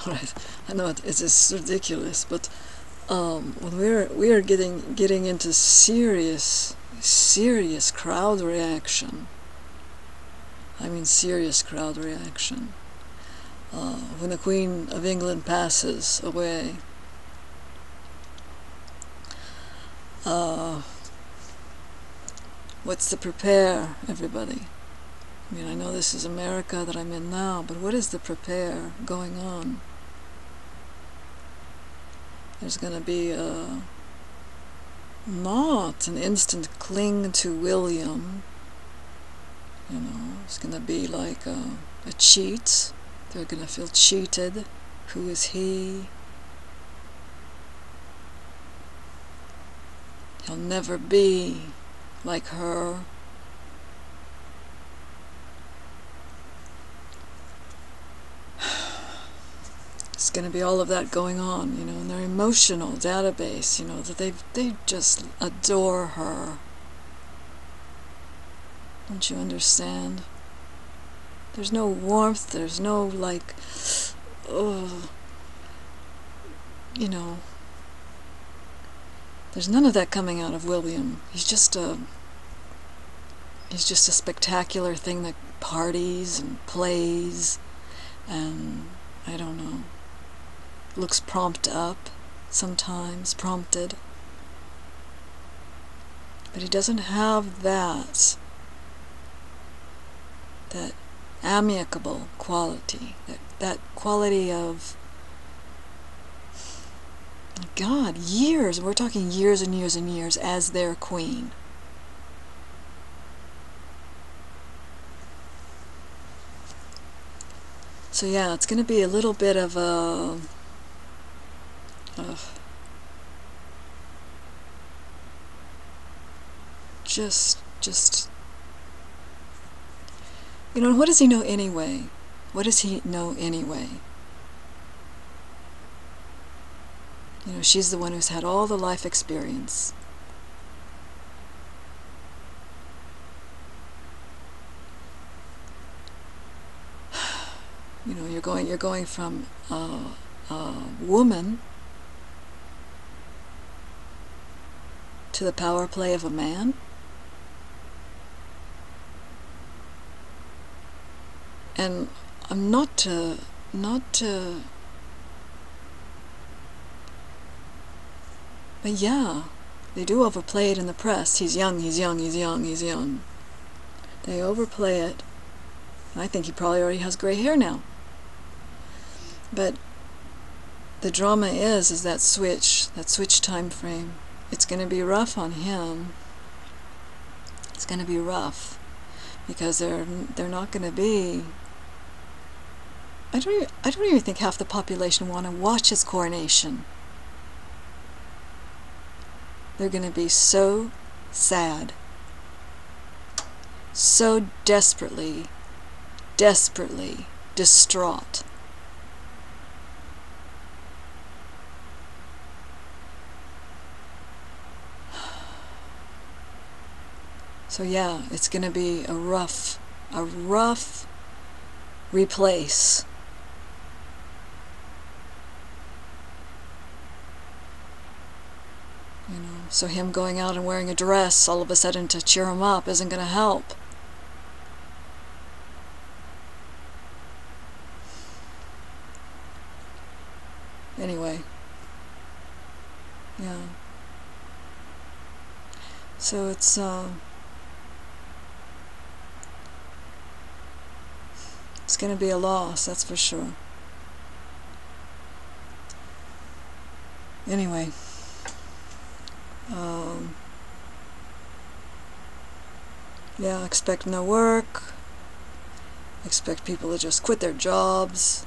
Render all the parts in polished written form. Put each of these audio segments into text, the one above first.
I know it's just ridiculous, but when we are getting into serious crowd reaction. I mean serious crowd reaction. When the Queen of England passes away, what's to prepare everybody? I mean, I know this is America that I'm in now, but what is the prepare going on? There's going to be not an instant cling to William. You know, it's going to be like a cheat. They're going to feel cheated. Who is he? He'll never be like her. It's going to be all of that going on, you know, in their emotional database, you know, that they just adore her. Don't you understand? There's no warmth, there's no, like, oh, you know, there's none of that coming out of William. He's just a spectacular thing that parties and plays and, I don't know, looks prompted up, sometimes prompted. But he doesn't have that amicable quality, that quality of, God, years, we're talking years and years and years as their queen. So yeah, it's going to be a little bit of a just you know, what does he know anyway? What does he know anyway? You know, she's the one who's had all the life experience. You know, you're going from a woman to the power play of a man. And I'm not to but yeah, they do overplay it in the press. He's young, he's young, he's young, he's young. They overplay it. And I think he probably already has gray hair now. But the drama is that switch time frame. It's going to be rough on him. It's going to be rough because they're not going to be. I don't even think half the population want to watch his coronation. They're going to be so sad, so desperately distraught. So yeah, it's going to be a rough replace. You know, so him going out and wearing a dress all of a sudden to cheer him up isn't going to help. Anyway, yeah. So it's going to be a loss, that's for sure. Anyway, yeah, expect no work. Expect people to just quit their jobs.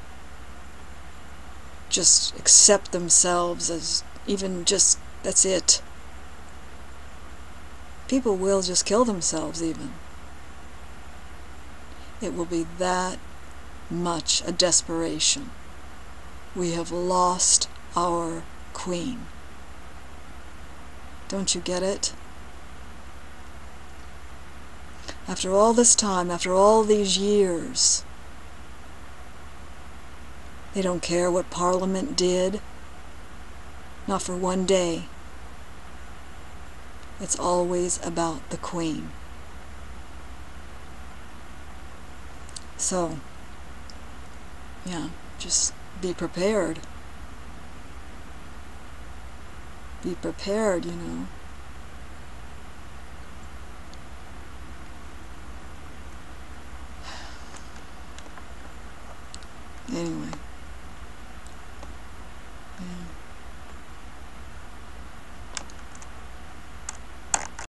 Just accept themselves as even just, that's it. People will just kill themselves even. It will be that much a desperation. We have lost our queen. Don't you get it? After all this time, after all these years, They don't care what Parliament did. Not for one day. It's always about the Queen. So, yeah, just be prepared. Be prepared, you know. Anyway.